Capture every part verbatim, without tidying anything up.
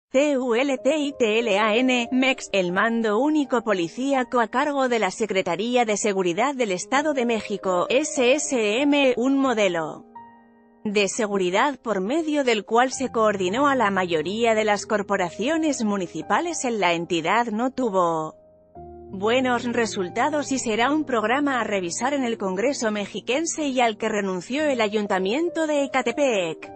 TULTITLAN, MEX, el mando único policíaco a cargo de la Secretaría de Seguridad del Estado de México, S S M, un modelo de seguridad por medio del cual se coordinó a la mayoría de las corporaciones municipales en la entidad, no tuvo buenos resultados y será un programa a revisar en el Congreso mexiquense y al que renunció el Ayuntamiento de Ecatepec.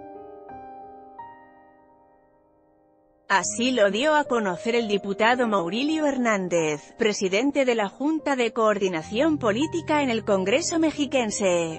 Así lo dio a conocer el diputado Maurilio Hernández, presidente de la Junta de Coordinación Política en el Congreso mexiquense,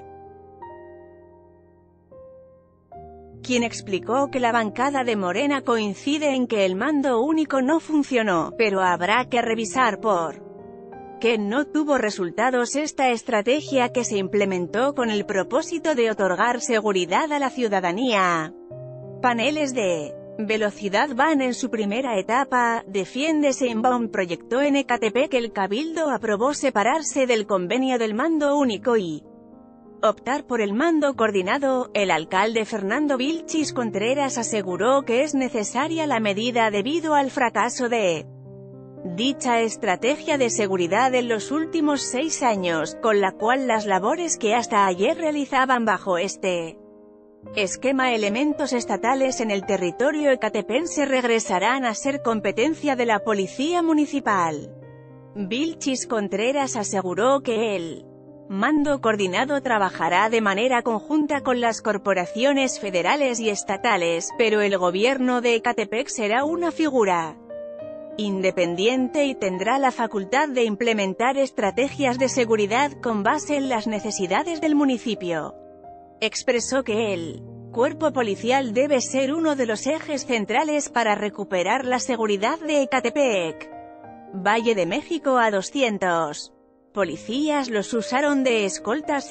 quien explicó que la bancada de Morena coincide en que el mando único no funcionó, pero habrá que revisar por qué no tuvo resultados esta estrategia que se implementó con el propósito de otorgar seguridad a la ciudadanía. Paneles de velocidad van en su primera etapa, defiende Sheinbaum. Proyectó en Ecatepec que el Cabildo aprobó separarse del convenio del mando único y optar por el mando coordinado. El alcalde Fernando Vilchis Contreras aseguró que es necesaria la medida debido al fracaso de dicha estrategia de seguridad en los últimos seis años, con la cual las labores que hasta ayer realizaban bajo este esquema elementos estatales en el territorio ecatepense regresarán a ser competencia de la Policía Municipal. Vilchis Contreras aseguró que el mando coordinado trabajará de manera conjunta con las corporaciones federales y estatales, pero el gobierno de Ecatepec será una figura independiente y tendrá la facultad de implementar estrategias de seguridad con base en las necesidades del municipio. Expresó que el cuerpo policial debe ser uno de los ejes centrales para recuperar la seguridad de Ecatepec. Valle de México a doscientos policías los usaron de escoltas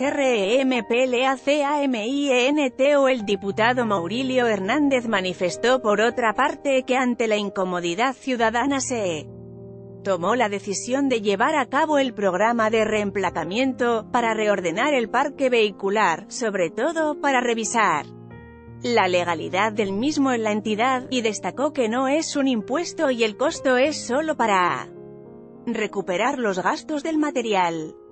REMPLACAMIENTO. El diputado Maurilio Hernández manifestó por otra parte que ante la incomodidad ciudadana se tomó la decisión de llevar a cabo el programa de reemplacamiento, para reordenar el parque vehicular, sobre todo para revisar la legalidad del mismo en la entidad, y destacó que no es un impuesto y el costo es solo para recuperar los gastos del material.